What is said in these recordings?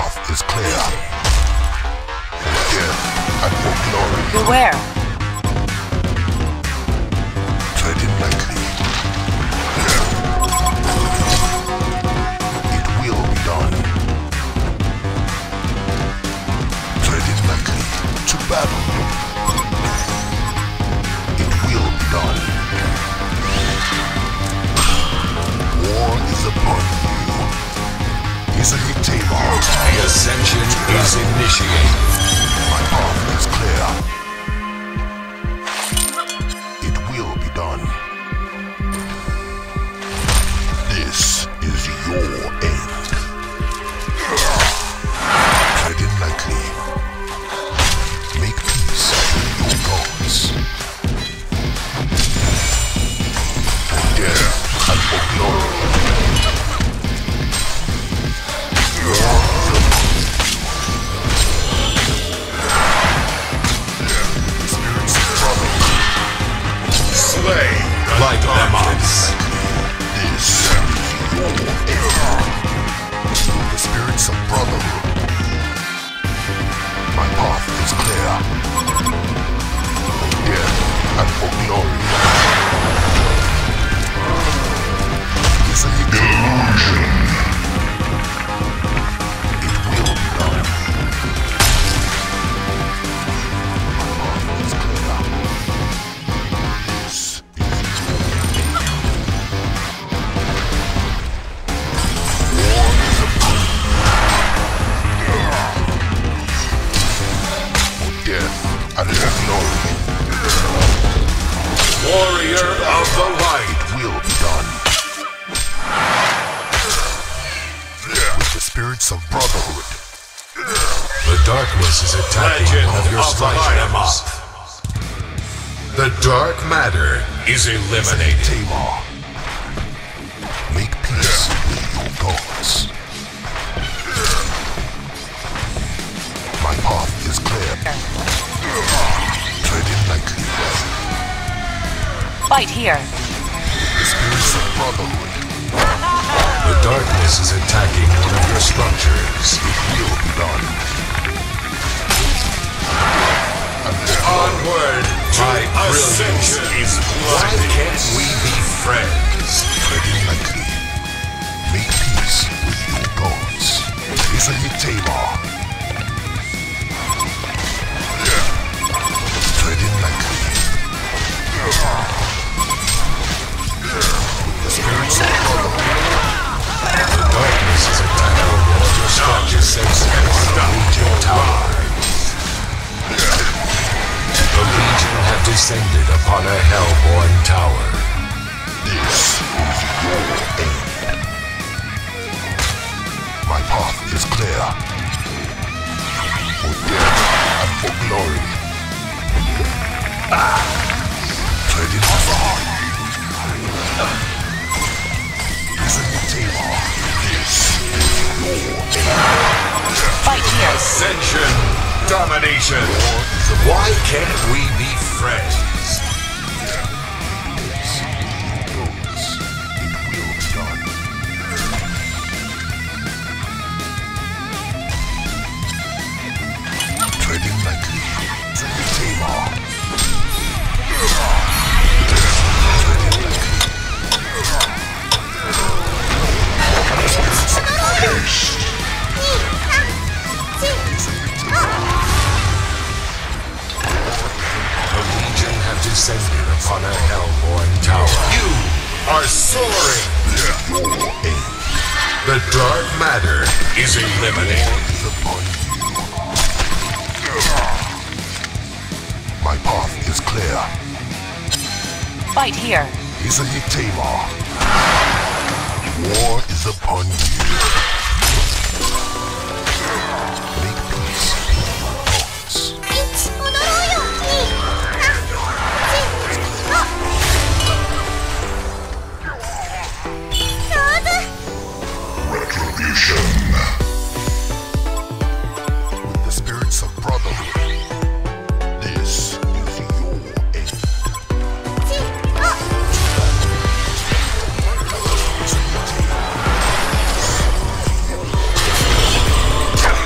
path is clear. For death and for glory. Beware. Treading lightly. It will be done. Treading lightly to battle. It will be done. War is upon you. Easily table. The ascension is initiated. My path is clear. It will be done. This is your end. Treading lightly. Make peace with your gods. For death and for glory. Slay, light them up. This is your end. The spirits of brotherhood. My path is clear. For death and for glory. It's a illusion. It will be done. My path is clear. This is your end. War is upon you. For death and for glory. Warrior of the light. It will be done. With the spirits of brotherhood. The darkness is attacking Legend one of your of the sliders. The dark matter is eliminated. Tamar. Make peace with your gods. My path is clear. Treading lightly. Fight here. The spirits of brotherhood. The darkness is attacking one of your structures. It will be done. Onward to My brilliance. ascension is Why blinded. can't we be friends? Treading lightly. Make peace with your gods. Easily Tamar. Treading lightly. The spirits of brotherhood. The darkness is attacking one of your structures. The Legion Tower. The Legion have descended upon a hellborn tower. This is your end. My path is clear. For death and for glory. Treading hard. Isn't it Tamar? This is your end. Fight here. Ascension, domination. Why can't we be friends? It will be done. Treading lightly. Isn't it Tamar? Treading lightly. Haste. The Legion have descended upon a hellborn tower. You are soaring. Your end The dark matter is eliminated. is upon you. My path is clear. Fight here. Isn't it Tamar? War is upon you. Make peace with your gods. Retribution. With the spirits of brotherhood. This is your end. Isn't it Tamar?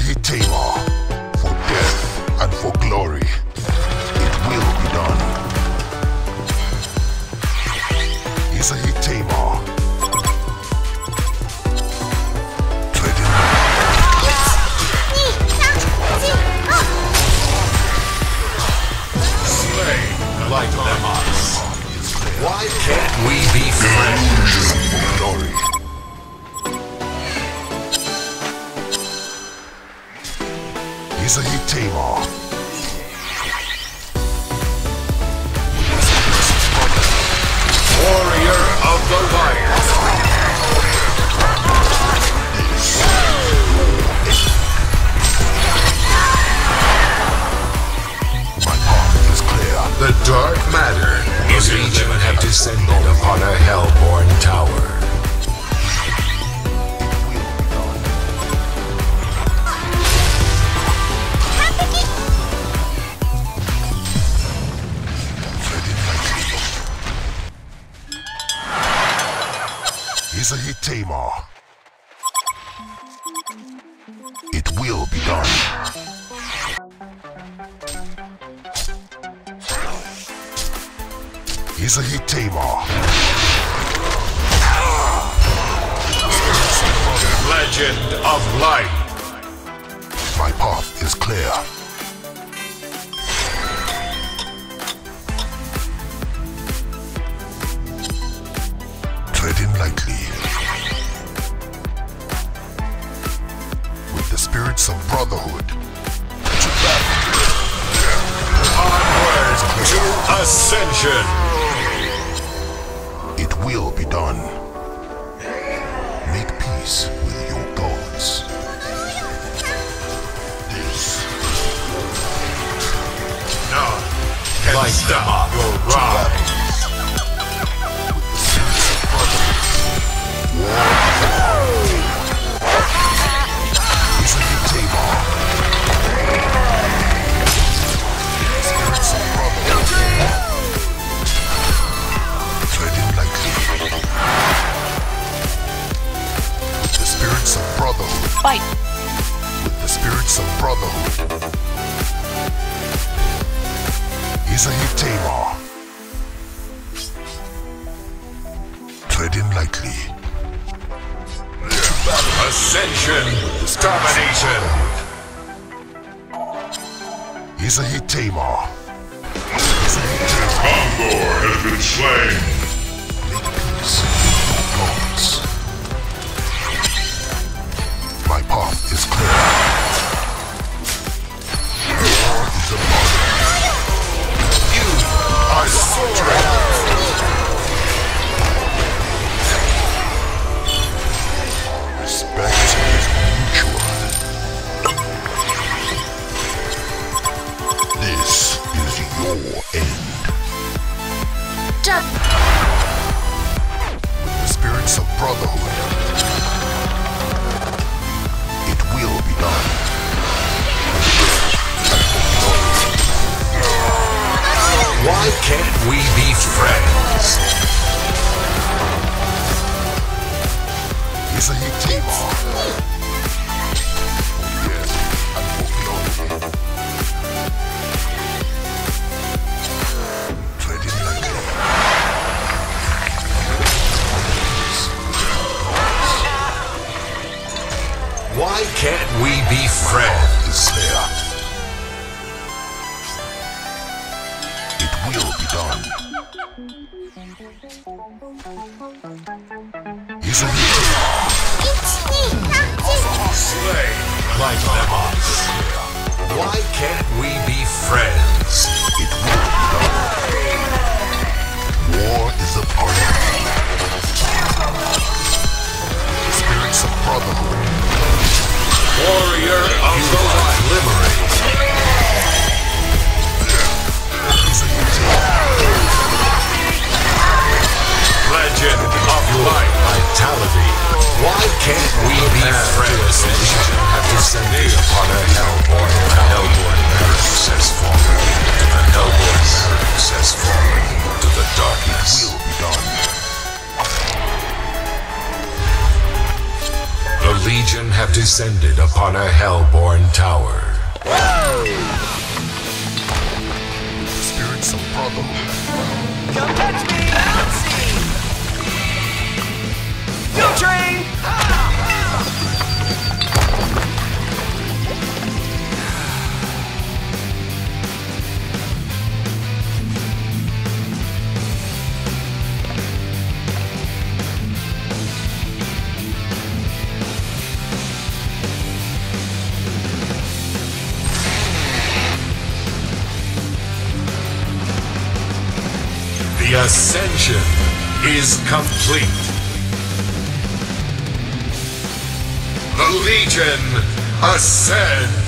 hit tamer for death and for glory. It will be done. He's a hit tamer. Treading slay like them us. Why can't we be friends? for glory. He's a hit tamer. Warrior of the light. My path is clear. The dark matter is Legion have descended upon a hellborn tower. He's a hit tamer. It will be done. He's a hit tamer. Legend of light. My path is clear. Treading lightly. With the spirits of brotherhood. Onward to ascension. It will be done. Make peace with your gods. This None can like stop your rise. is a hit tamer. Spirits of brotherhood. Treading lightly. With the spirits of brotherhood. Fight. With the spirits of brotherhood. He's a hit tamer. Treading lightly. Ascension, domination. He's a hit tamer. Condor has been slain. Make peace with your gods. My path is clear. War is upon me. You are soaring. Respect is mutual. This is your end. With the spirits of brotherhood, it will be done. Why can't we be friends? He's a hit tamer. Yes, and for glory. Treading lightly. Why can't we be friends? Is there. It will be done. He's a hit tamer. Slay like them us. Why can't we be friends? It will be done. War is upon me. The spirits of brotherhood. Warrior of the light. Liberate. He's a hit tamer. Legend of light. Vitality. Why can't we be friends? Have descended upon a hellborn barracks has fallen. The hellborn barracks has fallen to the darkness. Will be done. The Legion have descended. descended upon a hellborn tower. The spirits of Brotherhood. Come catch me, bouncy! Go train! The ascension is complete. The Legion ascends.